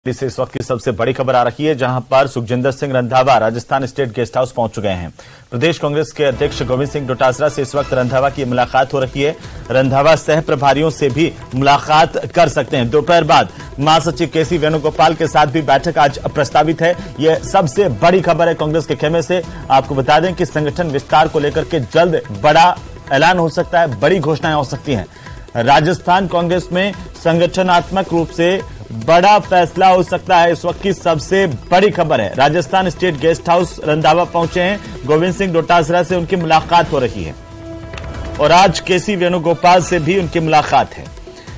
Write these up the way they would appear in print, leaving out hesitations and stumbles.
से इस वक्त की सबसे बड़ी खबर आ रही है, जहां पर Sukhjinder Singh Randhawa Rajasthan state guest house पहुंच चुके हैं। प्रदेश कांग्रेस के अध्यक्ष गोविंद सिंह डोटासरा से इस वक्त रंधावा की मुलाकात हो रही है। रंधावा सह प्रभारियों से भी मुलाकात कर सकते हैं। दोपहर बाद महासचिव केसी वेणुगोपाल के साथ भी बैठक आज प्रस्तावित है। यह सबसे बड़ी खबर है कांग्रेस के खेमे से। आपको बता दें कि संगठन विस्तार को लेकर के जल्द बड़ा ऐलान हो सकता है, बड़ी घोषणाएं हो सकती हैं। राजस्थान कांग्रेस में संगठनात्मक रूप से बड़ा फैसला हो सकता है। इस वक्त की सबसे बड़ी खबर है, Rajasthan state guest house Randhawa पहुंचे हैं। गोविंद सिंह डोटासरा से उनकी मुलाकात हो रही है और आज केसी वेणुगोपाल से भी उनकी मुलाकात है।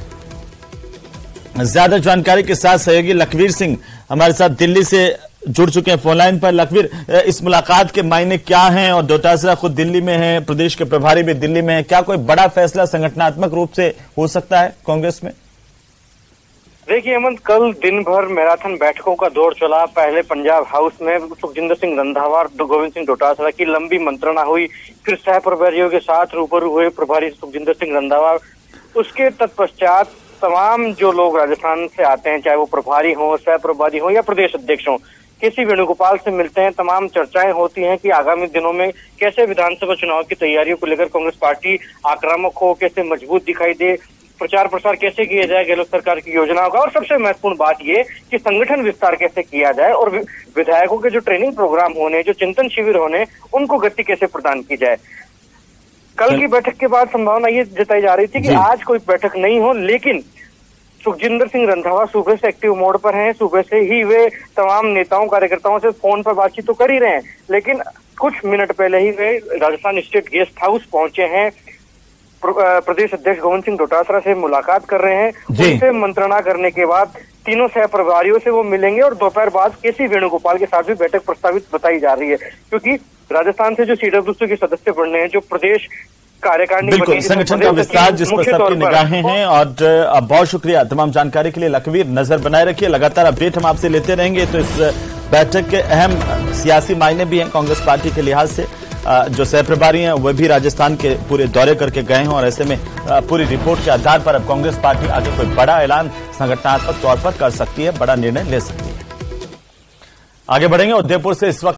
ज्यादा जानकारी के साथ सहयोगी लखवीर सिंह हमारे साथ दिल्ली से जुड़ चुके हैं फोन लाइन पर। लखवीर, इस मुलाकात के मायने क्या हैं? और डोटासरा खुद दिल्ली में है, प्रदेश के प्रभारी भी दिल्ली में है। क्या कोई बड़ा फैसला संगठनात्मक रूप से हो सकता है कांग्रेस में? देखिए हेमंत, कल दिन भर मैराथन बैठकों का दौर चला। पहले पंजाब हाउस में सुखजिंदर सिंह रंधावा और गोविंद सिंह डोटासरा की लंबी मंत्रणा हुई, फिर सह प्रभारियों के साथ रूबरू हुए प्रभारी सुखजिंदर सिंह रंधावा। उसके तत्पश्चात तमाम जो लोग राजस्थान से आते हैं, चाहे वो प्रभारी हों, सह प्रभारी हों या प्रदेश अध्यक्ष हों, केसी वेणुगोपाल से मिलते हैं। तमाम चर्चाएं होती हैं कि आगामी दिनों में कैसे विधानसभा चुनाव की तैयारियों को लेकर कांग्रेस पार्टी आक्रामक हो, कैसे मजबूत दिखाई दे, प्रचार प्रसार कैसे किया जाए गहलोत सरकार की योजनाओं का, और सबसे महत्वपूर्ण बात ये कि संगठन विस्तार कैसे किया जाए और विधायकों के जो ट्रेनिंग प्रोग्राम होने, जो चिंतन शिविर होने, उनको गति कैसे प्रदान की जाए। कल की बैठक के बाद संभावना ये जताई जा रही थी कि आज कोई बैठक नहीं हो, लेकिन सुखजिंदर सिंह रंधावा सुबह से एक्टिव मोड पर हैं। सुबह से ही वे तमाम नेताओं कार्यकर्ताओं से फोन पर बातचीत तो कर ही रहे हैं, लेकिन कुछ मिनट पहले ही वे राजस्थान स्टेट गेस्ट हाउस पहुंचे हैं। प्रदेश अध्यक्ष गोविंद सिंह डोटासरा से मुलाकात कर रहे हैं। उनसे मंत्रणा करने के बाद तीनों सह प्रभारियों से वो मिलेंगे और दोपहर बाद केसी वेणुगोपाल के साथ भी बैठक प्रस्तावित बताई जा रही है, क्योंकि राजस्थान से जो सीडब्ल्यूसी के सदस्य बनने हैं, जो प्रदेश कार्यकारिणी, बिल्कुल संगठन का विस्तार जिस पर सबकी निगाहें हैं। और बहुत शुक्रिया तमाम जानकारी के लिए लखवीर। नजर बनाए रखिए, लगातार अपडेट हम आपसे लेते रहेंगे। तो इस बैठक के अहम सियासी मायने भी हैं कांग्रेस पार्टी के लिहाज से। जो सह प्रभारी हैं वह भी राजस्थान के पूरे दौरे करके गए हैं और ऐसे में पूरी रिपोर्ट के आधार पर अब कांग्रेस पार्टी आगे कोई बड़ा ऐलान संगठनात्मक तौर पर कर सकती है, बड़ा निर्णय ले सकती है। आगे बढ़ेंगे उदयपुर से इस वक्त